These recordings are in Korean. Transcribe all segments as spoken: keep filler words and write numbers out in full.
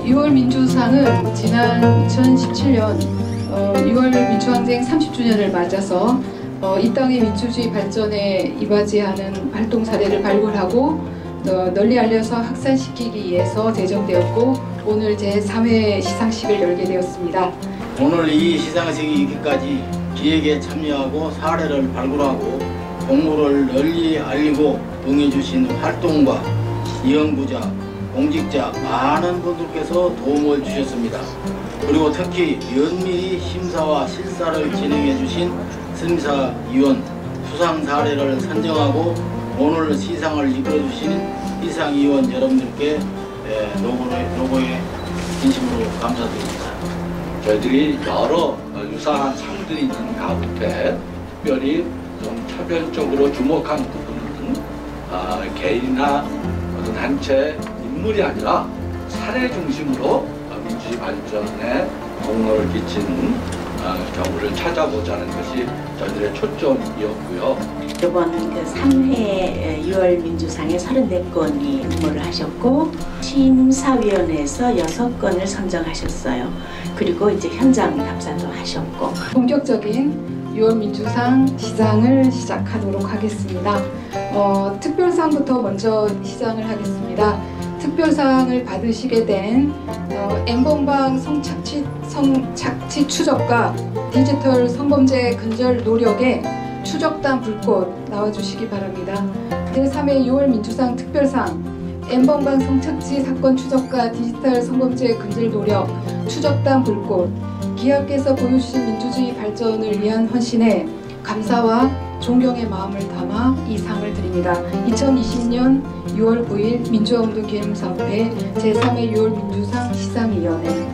유월 민주상은 지난 이천십칠 년 어, 유월 민주항쟁 삼십 주년을 맞아서 어, 이 땅의 민주주의 발전에 이바지하는 활동 사례를 발굴하고 어, 널리 알려서 확산시키기 위해서 제정되었고 오늘 제삼 회 시상식을 열게 되었습니다. 오늘 이 시상식이 있기까지 기획에 참여하고 사례를 발굴하고 공모를 널리 알리고 응해주신 활동가, 연구자, 공직자 많은 분들께서 도움을 주셨습니다. 그리고 특히 면밀히 심사와 실사를 진행해 주신 심사위원, 수상 사례를 선정하고 오늘 시상을 이끌어 주신 시상위원 여러분들께 노고에, 노고에 진심으로 감사드립니다. 저희들이 여러 유사한 상들이 있는 가운데 특별히 좀 차별적으로 주목한 부분은 어, 개인이나 어떤 단체 인물이 아니라 사례 중심으로 민주주의 발전에 공로를 끼친 경우를 찾아보자는 것이 저희들의 초점이었고요. 이번 그 삼 회 유월 민주상에 서른네 건이 응모를 하셨고 심사위원회에서 여섯 건을 선정하셨어요. 그리고 이제 현장 답사도 하셨고 본격적인 유월 민주상 시상을 시작하도록 하겠습니다. 어, 특별상부터 먼저 시상을 하겠습니다. 특별상을 받으시게 된 어, 엠번방 성착취, 성착취 추적과 디지털 성범죄 근절 노력에 추적단 불꽃 나와주시기 바랍니다. 제삼 회 유월 민주상 특별상 엠번방 성착취 사건 추적과 디지털 성범죄 근절 노력 추적단 불꽃 기하께서 보여주신 민주주의 발전을 위한 헌신에 감사와 존경의 마음을 담아 이 상을 드립니다. 이천이십 년 유월 구일 민주화운동 기념사업회 제삼 회 유월 민주상 시상위원회.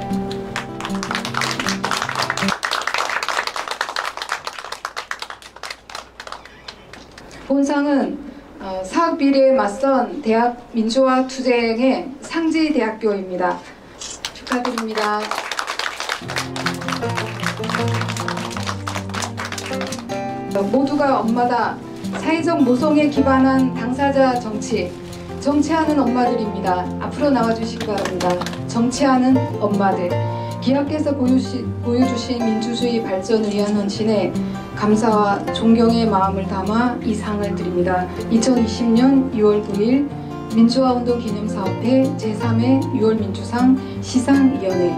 본상은 어, 사학 비리에 맞선 대학 민주화 투쟁의 상지대학교입니다. 축하드립니다. 모두가 엄마다. 사회적 모성에 기반한 당사자 정치. 정치하는 엄마들입니다. 앞으로 나와주시기 바랍니다. 정치하는 엄마들. 기하께서 보여주시, 보여주신 민주주의 발전을 위한 헌신에 감사와 존경의 마음을 담아 이 상을 드립니다. 이천이십 년 유월 구일 민주화운동 기념사업회 제삼 회 유월 민주상 시상위원회.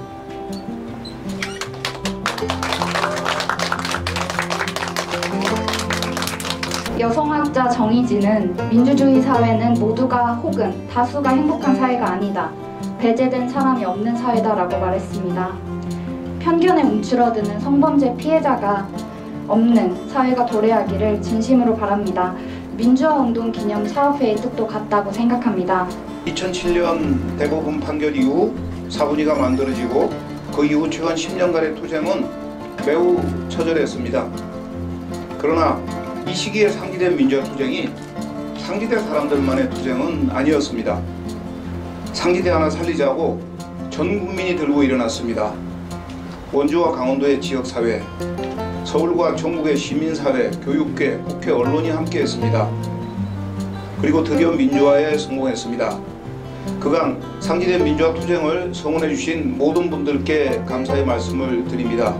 여성학자 정의진은 민주주의 사회는 모두가 혹은 다수가 행복한 사회가 아니다. 배제된 사람이 없는 사회다라고 말했습니다. 편견에 움츠러드는 성범죄 피해자가 없는 사회가 도래하기를 진심으로 바랍니다. 민주화운동 기념 사업회의 뜻도 같다고 생각합니다. 이천칠 년 대법원 판결 이후 사분위가 만들어지고 그 이후 최근 십 년간의 투쟁은 매우 처절했습니다. 그러나 이 시기에 상기된 민주화 투쟁이 상기대 사람들만의 투쟁은 아니었습니다. 상기대 하나 살리자고 전 국민이 들고 일어났습니다. 원주와 강원도의 지역사회, 서울과 전국의 시민사회, 교육계, 국회, 언론이 함께했습니다. 그리고 드디어 민주화에 성공했습니다. 그간 상기된 민주화 투쟁을 성원해 주신 모든 분들께 감사의 말씀을 드립니다.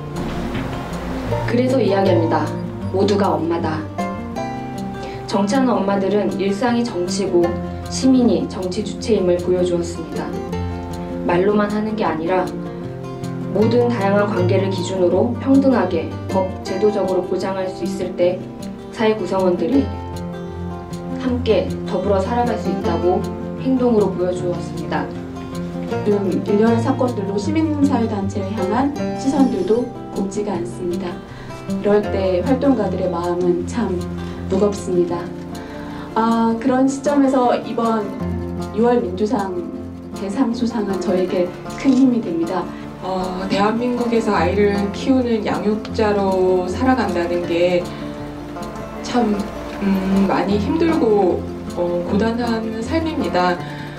그래서 이야기합니다. 모두가 엄마다. 정치하는 엄마들은 일상이 정치고 시민이 정치 주체임을 보여주었습니다. 말로만 하는 게 아니라 모든 다양한 관계를 기준으로 평등하게 법, 제도적으로 보장할 수 있을 때 사회 구성원들이 함께 더불어 살아갈 수 있다고 행동으로 보여주었습니다. 요즘 일련의 사건들로 시민사회단체를 향한 시선들도 곱지가 않습니다. 이럴 때 활동가들의 마음은 참 무겁습니다. 아, 그런 시점에서 이번 유월 민주상 대상 수상은 저에게 큰 힘이 됩니다. 어, 대한민국에서 아이를 키우는 양육자로 살아간다는 게 참 음, 많이 힘들고 어, 고단한 삶입니다.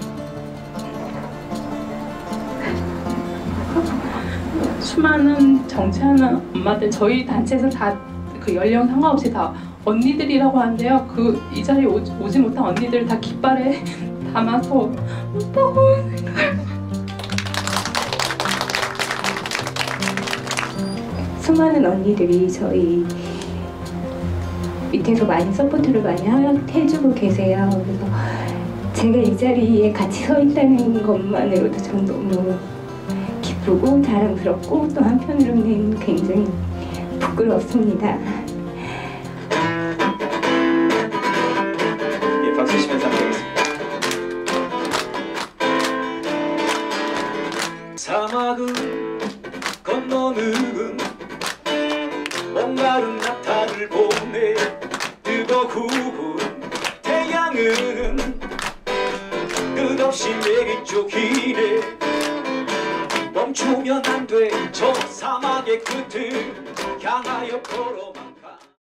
수많은 정치하는 엄마들, 저희 단체에서 다 그 연령 상관없이 다 언니들이라고 하는데요. 그 이 자리에 오지, 오지 못한 언니들 다 깃발에 담아서 너무 수많은 언니들이 저희 밑에서 많이 서포트를 많이 하- 해주고 계세요. 그래서 제가 이 자리에 같이 서 있다는 것만으로도 전 너무 기쁘고 자랑스럽고 또 한편으로는 굉장히 부끄럽습니다. 예, 박수 치면서 함께 사막을 건너는 목마른 낙타를 보내 뜨거운 태양은 끝없이 내리 쫓기네 멈추면 안 돼 저 사막의 끝을 향하여 걸어가